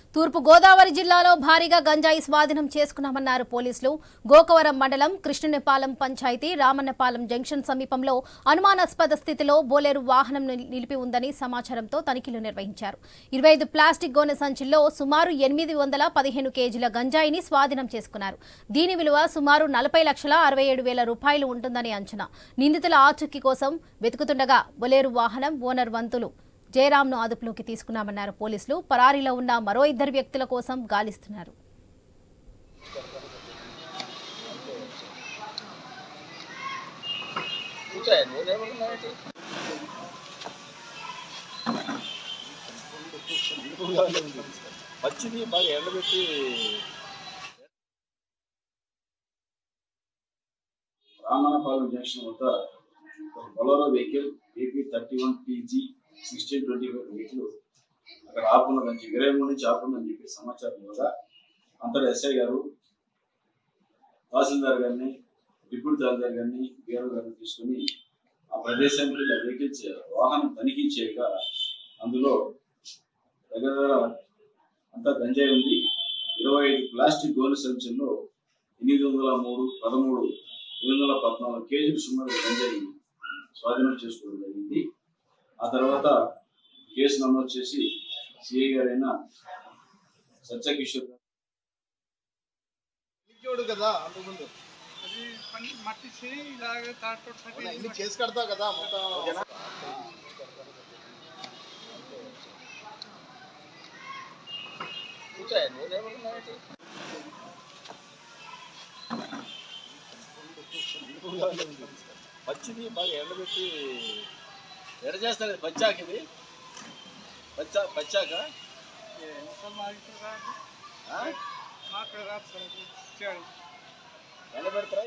తూర్పు గోదావరి జిల్లాలో భారీగా గంజాయి స్వాధీనం చేసుకున్నామన్నారు పోలీసులు. గోకవరం మండలం కృష్ణునిపాలెం పంచాయతీ రామన్నపాలెం జంక్షన్ సమీపంలో అనుమానాస్పద స్థితిలో బోలేరు వాహనం నిలిపి ఉందని సమాచారంతో తనిఖీలు నిర్వహించారు. 25 ప్లాస్టిక్ గోనె సంచుల్లో సుమారు 815 కేజీల గంజాయిని స్వాధీనం చేసుకున్నారు. దీని విలువ సుమారు 40,67,000 రూపాయలు ఉంటుందని అంచనా. నిందితుల ఆచూకీ కోసం వెతుకుతుండగా బోలేరు వాహనం ఓనర్ వంతులు జయరాంను అదుపులోకి తీసుకున్నామన్నారు పోలీసులు. పరారీలో ఉన్న మరో 2 వ్యక్తుల కోసం గాలిస్తున్నారు. రామన్నపాలెం జంక్షన్ వద్ద Bolero vehicle AP 31TG 1625 vehicle అక్కడ ఆపున్నదని 23 నుంచి ఆపుందని చెప్పి సమాచారం కూడా అంతటా ఎస్ఐ గారు తహసీల్దార్ గారిని డిప్యూటీ తహసీల్దార్ గారిని బీఆర్ఓ గారిని తీసుకుని ఆ ప్రదేశానికి వెహికల్ వాహనం తనిఖీ చేయగా అందులో దగ్గర అంతా గంజాయి ఉంది. 25 ప్లాస్టిక్ గోనె సంచుల్లో 814 కేజీలు సుమారు గంజాయి స్వాధీనం చేసుకోవడం జరిగింది. ఆ తర్వాత కేసు నమోదు చేసి సిఐ గారైన సత్యకిషోర్ కదా అంతకుముందు మట్టి చేసి కడతా కదా మొత్తం పచ్చిది బాగా ఎండబెట్టి ఎడ చేస్తారు. పచ్చాక ఇది పచ్చాక ఎండబెడతారా?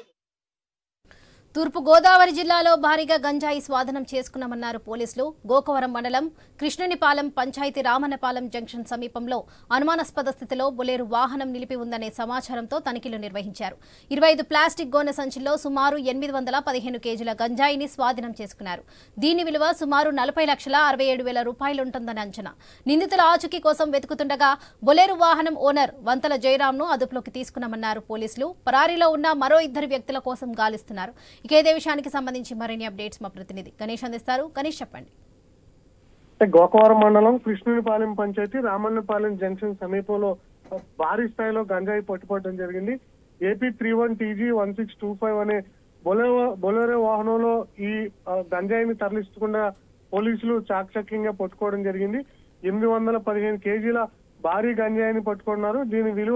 తూర్పు గోదావరి జిల్లాలో భారీగా గంజాయి స్వాధీనం చేసుకున్నామన్నారు పోలీసులు. గోకవరం మండలం కృష్ణునిపాలెం పంచాయతీ రామన్నపాలెం జంక్షన్ సమీపంలో అనుమానాస్పద స్థితిలో బొలేరు వాహనం నిలిపి ఉందనే సమాచారంతో తనిఖీలు నిర్వహించారు. 25 ప్లాస్టిక్ గోనె సంచుల్లో సుమారు 815 కేజీల గంజాయిని స్వాధీనం చేసుకున్నారు. దీని విలువ సుమారు 40,67,000 రూపాయలుంటుందని అంచనా. నిందితుల ఆచూకీ కోసం వెతుకుతుండగా బొలేరు వాహనం ఓనర్ వంతల జయరాంను అదుపులోకి తీసుకున్నామన్నారు పోలీసులు. పరారీలో ఉన్న మరో 2 వ్యక్తుల కోసం గాలిస్తున్నారు. ఇదే విషయానికి సంబంధించి మరిన్ని అప్డేట్స్ మా ప్రతినిధి గణేష్ అందిస్తారు. గణేష్ చెప్పండి. గోకవరం మండలం కృష్ణునిపాలెం పంచాయతీ రామన్నపాలెం జంక్షన్ సమీపంలో భారీ స్థాయిలో గంజాయి పట్టుకోవడం జరిగింది. ఏపీ 31TG 1625 అనే బొలెరో వాహనంలో ఈ గంజాయిని తరలించకుండా పోలీసులు చాకచక్యంగా పట్టుకోవడం జరిగింది. 815 కేజీల భారీ గంజాయిని పట్టుకున్నారు. దీని విలువ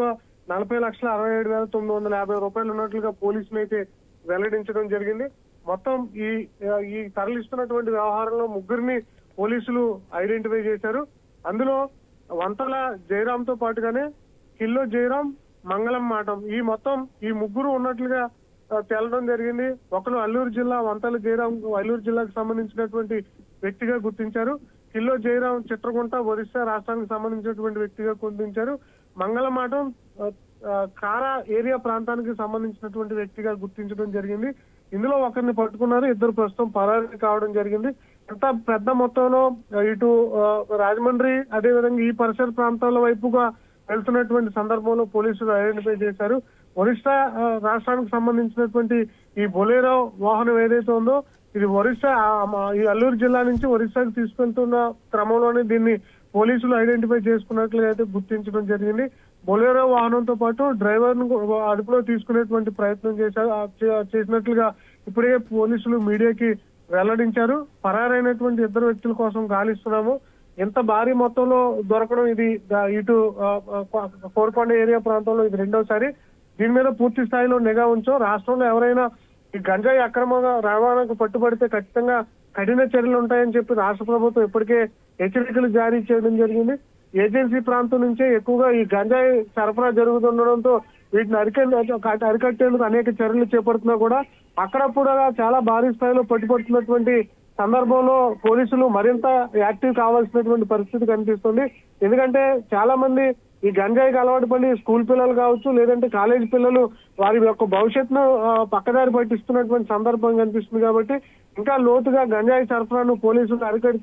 40,67,950 రూపాయలు ఉన్నట్లుగా పోలీసులు అయితే వెల్లడించడం జరిగింది. మొత్తం ఈ తరలిస్తున్నటువంటి వ్యవహారంలో 3 పోలీసులు ఐడెంటిఫై చేశారు. అందులో వంతల జయరాంతో పాటుగానే కిల్లో జయరాం, మంగళం మాటం ఈ 3 ఉన్నట్లుగా తేలడం జరిగింది. ఒకరు అల్లూరు జిల్లా వంతల జయరాం అల్లూరు జిల్లాకు సంబంధించినటువంటి వ్యక్తిగా గుర్తించారు. కిల్లో జయరాం చిత్రకుంట ఒరిస్సా రాష్ట్రానికి సంబంధించినటువంటి వ్యక్తిగా గుర్తించారు. మంగళం మాటం కారా ఏరియా ప్రాంతానికి సంబంధించినటువంటి వ్యక్తిగా గుర్తించడం జరిగింది. ఇందులో ఒకరిని పట్టుకున్నారు. 2 ప్రస్తుతం పరారీ కావడం జరిగింది. ఎంత పెద్ద మొత్తంలో ఇటు రాజమండ్రి అదేవిధంగా ఈ పరిసర ప్రాంతాల వైపుగా వెళ్తున్నటువంటి సందర్భంలో పోలీసులు ఐడెంటిఫై చేశారు. ఒరిస్సా రాష్ట్రానికి సంబంధించినటువంటి ఈ బొలేరో వాహనం ఏదైతే ఉందో ఇది ఒరిస్సా ఈ అల్లూరు జిల్లా నుంచి ఒరిస్సాకి తీసుకెళ్తున్న క్రమంలోనే దీన్ని పోలీసులు ఐడెంటిఫై చేసుకున్నట్లుగా అయితే గుర్తించడం జరిగింది. బొలేరో వాహనంతో పాటు డ్రైవర్ ను అదుపులో తీసుకునేటువంటి ప్రయత్నం చేసినట్లుగా ఇప్పుడే పోలీసులు మీడియాకి వెల్లడించారు. పరారైనటువంటి 2 వ్యక్తుల కోసం గాలిస్తున్నాము. ఎంత భారీ మొత్తంలో దొరకడం ఇది ఇటు కోరకొండ ఏరియా ప్రాంతంలో ఇది 2వసారి. దీని మీద పూర్తి స్థాయిలో నిఘా ఉంచాం. రాష్ట్రంలో ఎవరైనా ఈ గంజాయి అక్రమంగా రవాణాకు పట్టుబడితే ఖచ్చితంగా కఠిన చర్యలు ఉంటాయని చెప్పి రాష్ట్ర ప్రభుత్వం ఇప్పటికే హెచ్చరికలు జారీ చేయడం జరిగింది. ఏజెన్సీ ప్రాంతం నుంచే ఎక్కువగా ఈ గంజాయి సరఫరా జరుగుతుండడంతో వీటిని అరికట్టేందుకు అనేక చర్యలు చేపడుతున్నా కూడా అక్కడప్పుడు చాలా భారీ స్థాయిలో పట్టుబడుతున్నటువంటి సందర్భంలో పోలీసులు మరింత యాక్టివ్ కావాల్సినటువంటి పరిస్థితి కనిపిస్తుంది. ఎందుకంటే చాలా మంది ఈ గంజాయికి అలవాటు పడి స్కూల్ పిల్లలు కావచ్చు, లేదంటే కాలేజీ పిల్లలు వారి యొక్క భవిష్యత్తును పక్కదారి పట్టిస్తున్నటువంటి సందర్భం కనిపిస్తుంది. కాబట్టి ఇంకా లోతుగా గంజాయి సరఫరాను పోలీసులు అరికడితే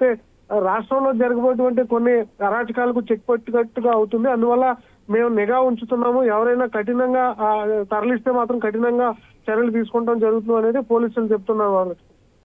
రాష్ట్రంలో జరగబోయేటువంటి కొన్ని అరాచకాలకు చెక్ పెట్టినట్టుగా అవుతుంది. అందువల్ల మేము నిఘా ఉంచుతున్నాము, ఎవరైనా కఠినంగా తరలిస్తే మాత్రం కఠినంగా చర్యలు తీసుకుంటాం జరుగుతుంది అనేది పోలీసులు చెప్తున్నారు వాళ్ళకి.